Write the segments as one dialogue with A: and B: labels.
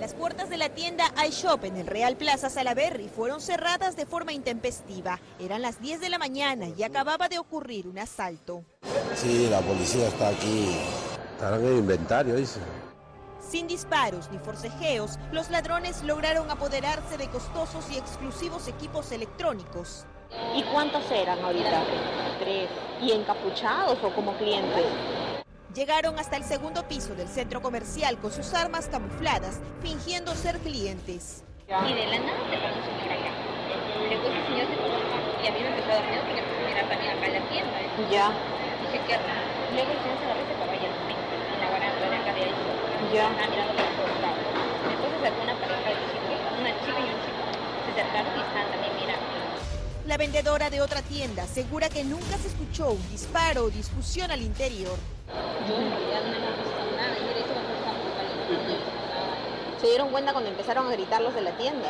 A: Las puertas de la tienda iShop en el Real Plaza Salaberry fueron cerradas de forma intempestiva. Eran las 10 de la mañana y acababa de ocurrir un asalto.
B: Sí, la policía está aquí. Estarán en el inventario, dice.
A: Sin disparos ni forcejeos, los ladrones lograron apoderarse de costosos y exclusivos equipos electrónicos.
C: ¿Y cuántos eran ahorita? 3. ¿Y encapuchados o como clientes?
A: Llegaron hasta el segundo piso del centro comercial con sus armas camufladas, fingiendo ser clientes.
D: Y de la nada se paró un señor acá. Después el señor se puso acá y a mí me empezó a dar miedo porque empezó a mirar también acá en la tienda.
C: Ya.
D: Dije, ¿qué raro? Luego el señor se agarró y se paró allá en la baranda de acá de ahí.
C: Ya.
D: Estaba mirando por todos lados. Después se acercó una pareja de chicos, una chica y un chico. Se acercaron y estaban también mirando.
A: La vendedora de otra tienda asegura que nunca se escuchó un disparo o discusión al interior.
D: Yo en realidad no hemos visto nada. Y mira, eso cuando estamos calentando.
C: ¿Se dieron cuenta cuando empezaron a gritar los de la tienda?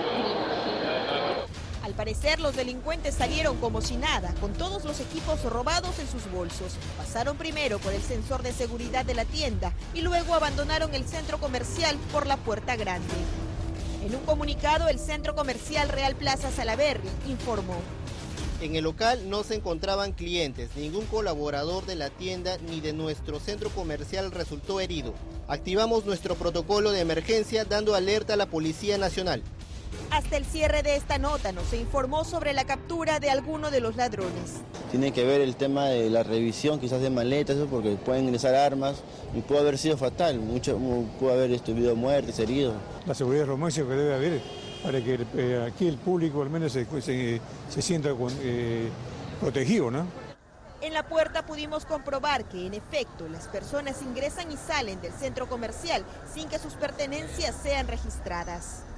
A: Al parecer, los delincuentes salieron como si nada, con todos los equipos robados en sus bolsos. Pasaron primero por el sensor de seguridad de la tienda y luego abandonaron el centro comercial por la puerta grande. En un comunicado, el centro comercial Real Plaza Salaberry informó:
E: en el local no se encontraban clientes, ningún colaborador de la tienda ni de nuestro centro comercial resultó herido. Activamos nuestro protocolo de emergencia dando alerta a la Policía Nacional.
A: Hasta el cierre de esta nota no se informó sobre la captura de alguno de los ladrones.
F: Tiene que ver el tema de la revisión quizás de maletas, eso porque pueden ingresar armas y puede haber sido fatal, puede haber habido muertes, heridos.
G: La seguridad es lo máximo que debe haber para que aquí el público al menos se sienta protegido, ¿no?
A: En la puerta pudimos comprobar que, en efecto, las personas ingresan y salen del centro comercial sin que sus pertenencias sean registradas.